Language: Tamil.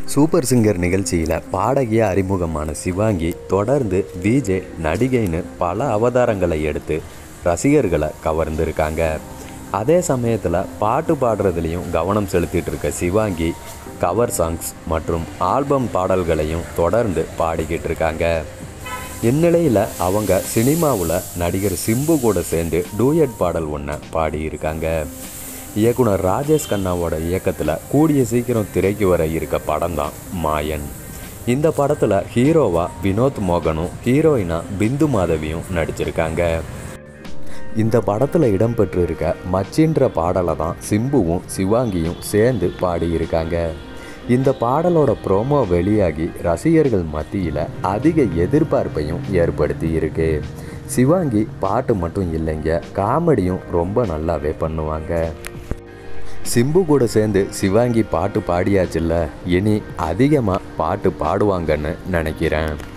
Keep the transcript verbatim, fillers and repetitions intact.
சூப்பர் சிங்கர் நிகழ்ச்சியில் பாடகியாக அறிமுகமான சிவாங்கி தொடர்ந்து விஜே நடிகைன்னு பல அவதாரங்களை எடுத்து ரசிகர்களை கவர்ந்துருக்காங்க. அதே சமயத்தில் பாட்டு பாடுறதுலையும் கவனம் செலுத்திட்டு இருக்க சிவாங்கி கவர் சாங்ஸ் மற்றும் ஆல்பம் பாடல்களையும் தொடர்ந்து பாடிக்கிட்டு இருக்காங்க. இந்நிலையில் அவங்க சினிமாவில் நடிகர் சிம்பு கூட சேர்ந்து டூயட் பாடல் ஒன்றை பாடியிருக்காங்க. இயக்குனர் ராஜேஷ் கண்ணாவோட இயக்கத்தில் கூடிய சீக்கிரம் திரைக்கு வர இருக்க படம் தான் மாயன். இந்த படத்தில் ஹீரோவா வினோத் மோகனும் ஹீரோயினா பிந்து மாதவியும் நடிச்சிருக்காங்க. இந்த படத்தில் இடம்பெற்று இருக்க மச்சின்ற பாடலை தான் சிம்புவும் சிவாங்கியும் சேர்ந்து பாடியிருக்காங்க. இந்த பாடலோட ப்ரோமோ வெளியாகி ரசிகர்கள் மத்தியில் அதிக எதிர்பார்ப்பையும் ஏற்படுத்தி இருக்கு. சிவாங்கி பாட்டு மட்டும் இல்லைங்க, காமெடியும் ரொம்ப நல்லாவே பண்ணுவாங்க. சிம்பு கூட சேர்ந்து சிவாங்கி பாட்டு பாடியாச்சுல்ல, இனி அதிகமாக பாட்டு பாடுவாங்கன்னு நினைக்கிறேன்.